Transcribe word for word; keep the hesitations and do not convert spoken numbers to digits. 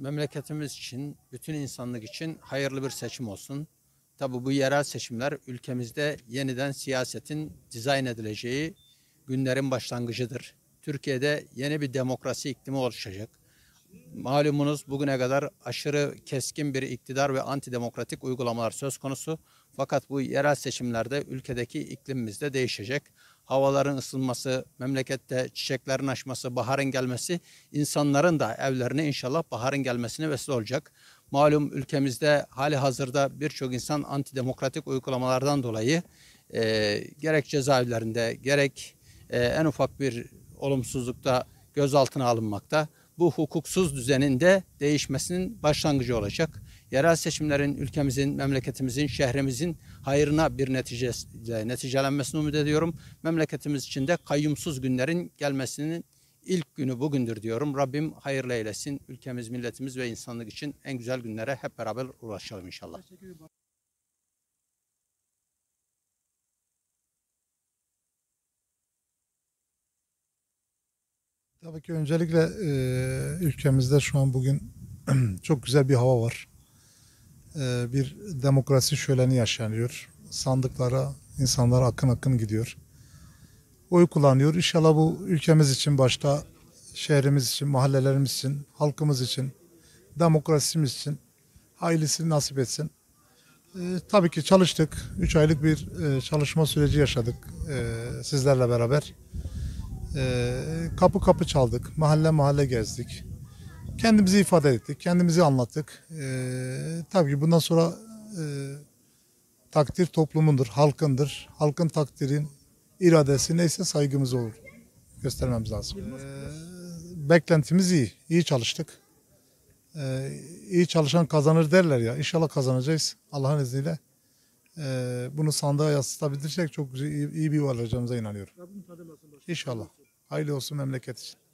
memleketimiz için, bütün insanlık için hayırlı bir seçim olsun. Tabii bu yerel seçimler ülkemizde yeniden siyasetin dizayn edileceği günlerin başlangıcıdır. Türkiye'de yeni bir demokrasi iklimi oluşacak. Malumunuz bugüne kadar aşırı keskin bir iktidar ve antidemokratik uygulamalar söz konusu. Fakat bu yerel seçimlerde ülkedeki iklimimiz de değişecek. Havaların ısınması, memlekette çiçeklerin açması, baharın gelmesi, insanların da evlerine inşallah baharın gelmesine vesile olacak. Malum ülkemizde hali hazırda birçok insan antidemokratik uygulamalardan dolayı e, gerek cezaevlerinde gerek e, en ufak bir olumsuzlukta gözaltına alınmakta. Bu hukuksuz düzenin de değişmesinin başlangıcı olacak. Yerel seçimlerin ülkemizin, memleketimizin, şehrimizin hayrına bir neticeyle neticelenmesini umut ediyorum. Memleketimiz için de kayyumsuz günlerin gelmesinin ilk günü bugündür diyorum. Rabbim hayırlı eylesin. Ülkemiz, milletimiz ve insanlık için en güzel günlere hep beraber ulaşalım inşallah. Tabii ki öncelikle e, ülkemizde şu an bugün çok güzel bir hava var. E, bir demokrasi şöleni yaşanıyor. Sandıklara insanlar akın akın gidiyor. Oy kullanıyor. İnşallah bu ülkemiz için, başta şehrimiz için, mahallelerimiz için, halkımız için, demokrasimiz için hayırlısını nasip etsin. E, tabii ki çalıştık. Üç aylık bir e, çalışma süreci yaşadık e, sizlerle beraber. Ee, kapı kapı çaldık, mahalle mahalle gezdik. Kendimizi ifade ettik, kendimizi anlattık. Ee, tabii ki bundan sonra e, takdir toplumundur, halkındır. Halkın takdirin, iradesi neyse saygımız olur. Göstermemiz lazım. Ee, beklentimiz iyi, iyi çalıştık. Ee, iyi çalışan kazanır derler ya. İnşallah kazanacağız Allah'ın izniyle. Ee, bunu sandığa yansıtabilirsek çok güzel, iyi, iyi bir varacağımıza inanıyorum. İnşallah. Hayırlı olsun memleket için.